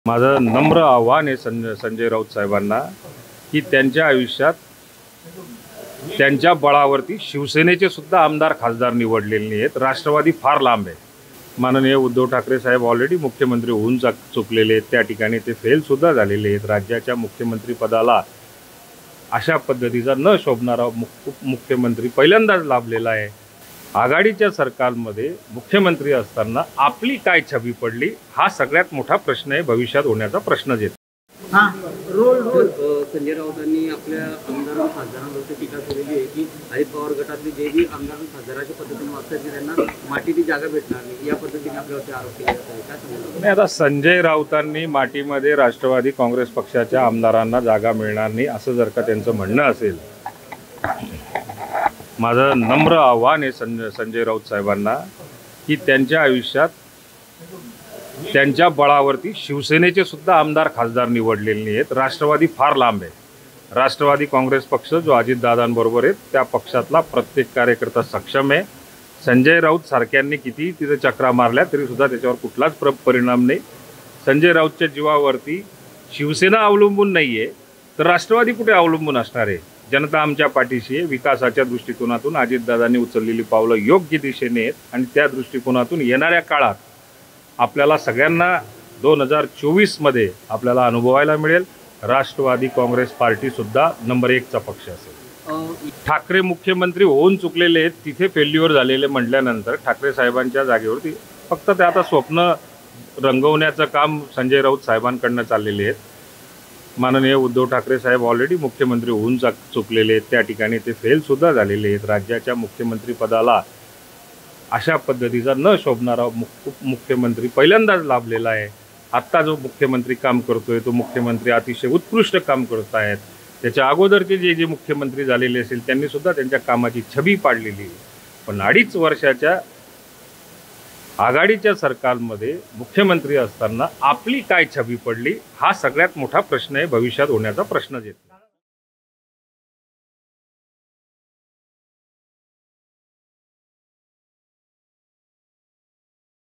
माझं नम्र आव्हान आहे संजय राऊत साहेबांना की त्यांच्या आयुष्यात त्यांच्या बळावरती शिवसेनेचे सुद्धा आमदार खासदार निवडलेले नाहीत। राष्ट्रवादी फार लांब आहे। माननीय उद्धव ठाकरे साहेब ऑलरेडी मुख्यमंत्री होऊन चुकलेले आहेत। त्या ठिकाणी ते फेल सुद्धा झालेले आहेत। राज्याच्या मुख्यमंत्री पदाला अशा पद्धतीचा न शोभणारा मुख्यमंत्री पहिल्यांदाच लाभलेला आहे। आघाडीच्या सरकारमध्ये मुख्यमंत्री असताना आपली काय छबी पडली हा सगळ्यात मोठा प्रश्न आहे। भविष्यात होण्याचा प्रश्नच येतो। संजय राऊतांनी आपल्या आमदार खासदारांवरती टीका केलेली आहे की अजित पवार गटातले जे बी आमदार खासदाराच्या पद्धतीने वागतात की त्यांना मातीची जागा भेटणार नाही, या पद्धतीने आपल्यावरती आरोप केले जात आहे। काय सांगणार? आता संजय राऊतांनी मातीमध्ये राष्ट्रवादी काँग्रेस पक्षाच्या आमदारांना जागा मिळणार नाही असं जर का त्यांचं म्हणणं असेल, माझं नम्र आव्हान आहे संजय राऊत साहेबांना की त्यांच्या आयुष्यात त्यांच्या बळावरती शिवसेनेचे सुद्धा आमदार खासदार निवडलेले नाहीत। राष्ट्रवादी फार लांब आहे। राष्ट्रवादी काँग्रेस पक्ष जो अजितदादांबरोबर आहे त्या पक्षातला प्रत्येक कार्यकर्ता सक्षम आहे। संजय राऊत सारख्यांनी किती तिथे चक्रा मारल्या तरी सुद्धा त्याच्यावर कुठलाच परिणाम नाही। संजय राऊतच्या जीवावरती शिवसेना अवलंबून नाही आहे तर राष्ट्रवादी कुठे अवलंबून असणार आहे? जनता आमच्या पाठीशी आहे। विकासाच्या दृष्टिकोनातून अजितदादांनी उचललेली पावलं योग्य दिशेने आहेत आणि त्या दृष्टिकोनातून येणाऱ्या काळात आपल्याला सगळ्यांना 2024 मध्ये आपल्याला अनुभवायला मिळेल राष्ट्रवादी काँग्रेस पार्टी सुद्धा नंबर 1चा पक्ष असेल। ठाकरे मुख्यमंत्री होऊन चुकलेले आहेत, तिथे फेल्युअर झालेले म्हटल्यानंतर ठाकरे साहेबांच्या जागेवरती फक्त ते आता स्वप्न रंगवण्याचं काम संजय राऊत साहेबांकडनं चाललेले आहेत। माननीय उद्धव ठाकरे साहेब ऑलरेडी मुख्यमंत्री होऊन चुकलेले आहेत। त्या ठिकाणी ते फेल सुद्धा झालेले आहेत। राज्याच्या मुख्यमंत्री पदाला अशा पद्धतीचा न शोभणारा मुख्यमंत्री पहिल्यांदाच लाभलेला आहे। आत्ता जो मुख्यमंत्री काम करतोय तो मुख्यमंत्री अतिशय उत्कृष्ट काम करत आहेत। त्याच्या अगोदरचे जे मुख्यमंत्री झालेले असेल त्यांनी सुद्धा त्यांच्या कामाची छबी पाडलेली आहे। पण 2.5 वर्षाच्या आघाडीच्या सरकारमध्ये मुख्यमंत्री असताना आपली काय छबी पडली हा सगळ्यात मोठा प्रश्न आहे। भविष्यात होण्याचा प्रश्नच येतो।